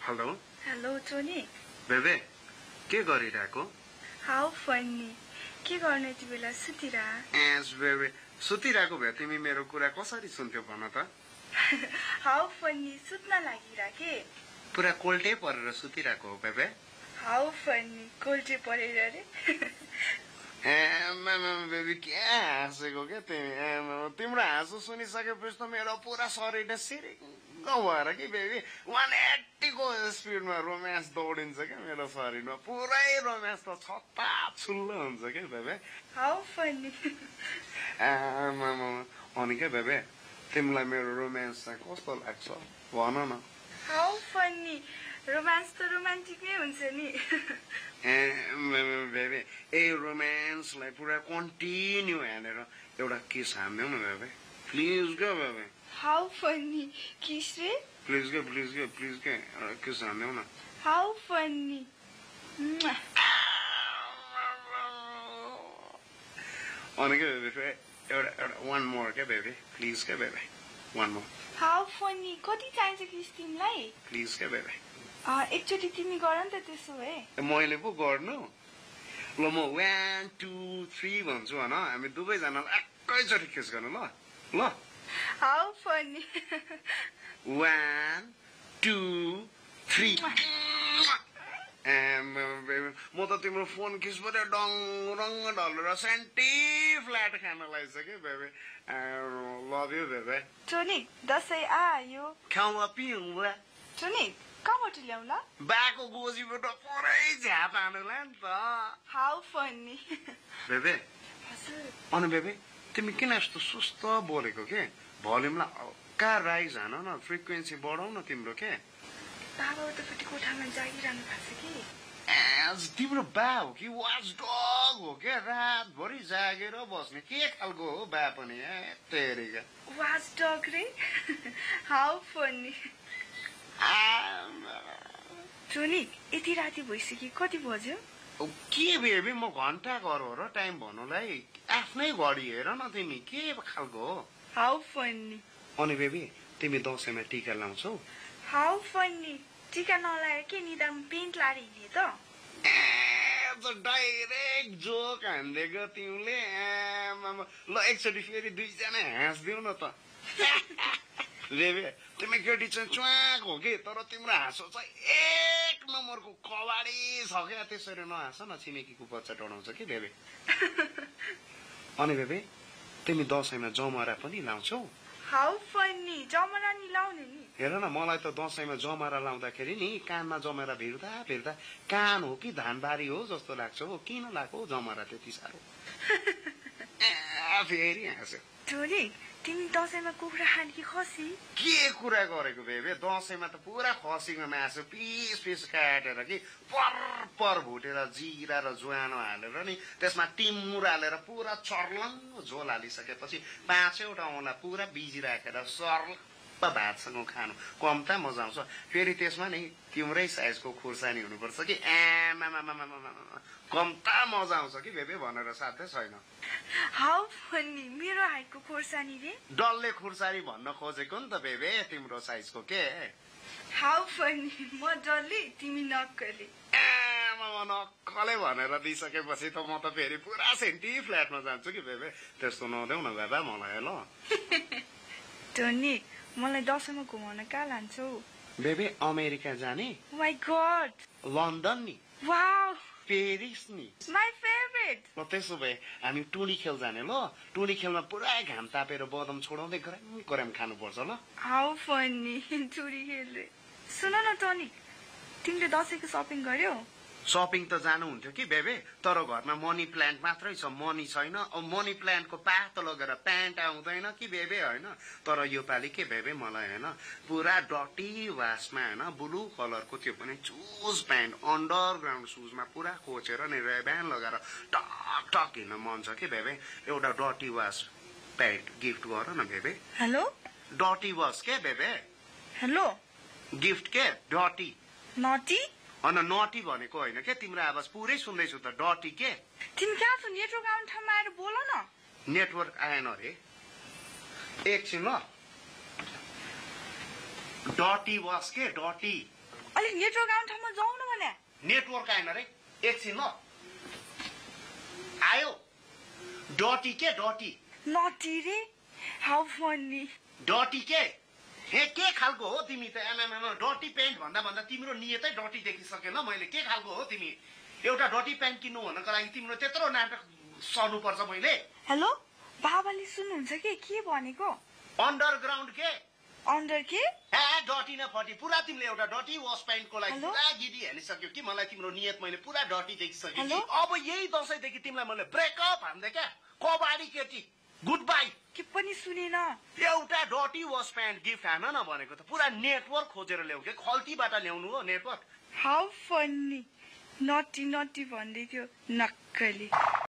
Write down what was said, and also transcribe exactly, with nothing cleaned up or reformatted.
Hello hello Tony बेबे के गरिरहेको हाउ फनी के गर्ने यति बेला सुतिरा एस बेबे सुतिरहेको भए तिमी मेरो कुरा कसरी सुन्थ्यौ भन त हाउ फनी सुत्न लागिरा के पुरा कोल्टे परेर सुतिरहेको हो बेबे हाउ फनी कोल्टे परेर रे बेबी के हाँसेको क्या तिमी तिम्रो हाँसो सुनिसकेपछि त मेरो पुरा शरीर सिरिङ्ग भएर कि बेबी वान एट्टीको स्पिडमा रोमान्स दौडिन्छ क्या मेरो शरीरमा पुरै रोमान्स त छत्ता छुल्ल हुन्छ क्या बेबे हाउ फनी अनि क्या बेबे तिमीलाई मेरो रोमान्स चाहिँ कस्तो लाग्छ भन न हाउ फनी रोमान्स त रोमान्टिकै हुन्छ नि बेबे ए रोमान्सलाई पुरा कन्टिन्यू हानेर एउटा किस हान्देऊ न बेबे प्लिज क्या बेबे हाउ फनी किस रे प्लिज क्या प्लिज क्या प्लिज क्या एउटा किस हान्देऊ न हाउ फनी अनि क्या बेबे एउटा एउटा वान मोर क्या बेबे प्लिज क्या बेबे वान मोर हाउ फनी कति चाहिन्छ किस तिमीलाई प्लिज क्या बेबे एकचोटि तिमी गर नि त त्यसो भए मैले पो गर्नु ल म वान टू थ्री भन्छु भन हामी दुवैजनालाई एकैचोटि किस गर्नु ल ल how funny one two three म त तिम्रो फोन किसबाट डङ रङ ढलेर सेन्टी फ्ल्याट खान लाग्छ कि babe love you babe Tony Dashain आयो खाउँ पिउँ टोनी कहाँबाट ल्याउला बाको गोजीबाट पुरै झ्याप हानुला नि त हाउ फनी बेबे अनि बेबे तिमी किन यस्तो सुस्त बोलेको के भोल्युमलाई हल्का राइज हान न फ्रिक्वेन्सी बढाउ न तिम्रो के बाबा उतापट्टि कोठामा जागिरहनु भएको छ कि तिम्रो बा हो कि वाच डग हो क्या रातभरि जागेर बस्ने के खालको हो बा पनि तेरिका वाच डग रे हाउ फनी टोनी यति राति भइसक्यो कति बज्यो के बेबी म घन्टा घर हो र टाइम भन्नुलाई आफ्नै घडी हेर न तिमी के खालको हो हाउ फनी अनि बेबी तिमी दसैँमा टिका लाउँछौ हाउ फनी टिका नलाएर के निदान पेन्ट लाएर हिँडे त डाइरेक्ट जोक हान्दिएको तिमीले ल एकचोटि फेरि दुईजना हाँस्दिउ न त बेबी तिमी केटी चाहिँ च्वाक हो कि तर तिम्रो हाँसो चाहिँ एक नम्बरको कबाडी छ क्या त्यसरी नहाँस न छिमेकीको बच्चा डढाउँछ कि बेबी अनि बेबी तिमी दसैँमा जमरा पनि लाउँछौ हाउ फनी जमरा नि लाउने नि हेर न मलाई त दसैँमा जमरा लाउँदाखेरि नि कानमा जमरा भिर्दा भिर्दा कान हो कि धानबारी हो जस्तो लाग्छ हो किन लाग्यो जमरा त्यति साह्रो फेरि हाँस्यो टोनी तिमी दसैँमा कुखुरा खाने कि खसी के कुरा गरेको बेबे दसैँमा त पुरा खसीको मासु पिस पिस काटेर कि पर पर भुटेर जिरा र ज्वानो हालेर नि त्यसमा टिमुर हालेर पुरा चर्लङ्ग झोल हालिसकेपछि पाँचवटा औँला पुरा बिजी राखेर सर्ल भातसँग खानु कम्ता मजा आउँछ फेरि त्यसमा नि तिम्रै साइजको खुर्सानी हुनुपर्छ कि आमामामामा कम्ता मजा आउँछ कि बेबे भनेर साथै छैन हाउ फनी मेरो हाइटको खुर्सानी रे डल्ले खुर्सानी भन्न खोजेको नि त बेबे तिम्रो साइजको के हाउ फनी म डल्ले तिमी नक्कले आमामा नक्कले भनेर दिइसकेपछि त म त फेरि पुरा सेन्टी फ्ल्याटमा जान्छु कि बेबे त्यस्तो नदेऊ न बाबा मलाई ल टोनी मलाई दसैँमा घुमाउन कहाँ लान्छौ बेबी अमेरिका जाने माय गॉड लन्डन नि वाउ पेरिस नि माय फेभरेट ल त्यसो भए हामी टुनी खेल जाने ल टुनी खेलमा पुरा घाम तापेर बदम छोडाउँदै गरम गरम खानुपर्छ ल हाउ फनी टुनी खेल सुन न टोनी तिमीले दसैँको सपिङ गर्यौ सपिङ त जानुहुन्थ्यो कि बेबे तर घरमा मनी प्लान्ट मात्रै छ मनी छैन मनी प्लान्टको पात लगेर प्यान्ट आउँदैन कि बेबे होइन तर यो पालि के बेबे मलाई होइन पुरा डटी वासमा होइन ब्लू कलरको त्यो पनि चुज प्यान्ट अन्डरग्राउन्ड सुजमा पुरा खोचेर नि रेब्यान लगाएर टक टक हिँड्न मन छ कि बेबे एउटा डटी वास प्यान्ट गिफ्ट गर न बेबे हेलो डटी वास के बेबे हेलो गिफ्ट के डटी नटी अन नटी भनेको होइन के तिम्रो आवाज पुरै सुन्दैछु त डटी के तिमी कहाँ छौ नेटवर्क आउने ठाउँमा आएर बोल न नेटवर्क आएन अरे एकछिन ल डटी वास के डटी अलिक नेटवर्क आउने ठाउँमा जाउँ न भने नेटवर्क आएन रे एकछिन ल आयो डटी के डटी नटी रे हाउ फनी डटी के हे के खालको हो तिमी त एमएमएम डटी पेन्ट भन्दा भन्दा तिम्रो नियतै डटी देखिसकेन मैले के खालको हो तिमी एउटा डटी पेन्ट किन्नु भन्नको लागि तिम्रो त्यत्रो नाटक सर्नुपर्छ मैले हेलो बाबाले सुन्नुहुन्छ के के भनेको अन्डरग्राउन्ड के अन्डर के ए डटी न फटी पुरा तिमीले एउटा डटी वास पेन्टको लागि हेलो? पुरा गिडी हालिसक्यो कि मलाई तिम्रो नियत मैले पुरा डटी देखिसकेँ हेलो? कि अब यही दशैंदेखि तिमीलाई मैले ब्रेकअप हान्दे क्या कबाडी केटी गुड बाई के पनि सुनेन एउटा डटी वास पेन्ट गिफ्ट हान न भनेको त पुरा नेटवर्क खोजेर ल्याउ के खल्तीबाट ल्याउनु हो network how funny naughty naughty भन्दै थियो नक्कली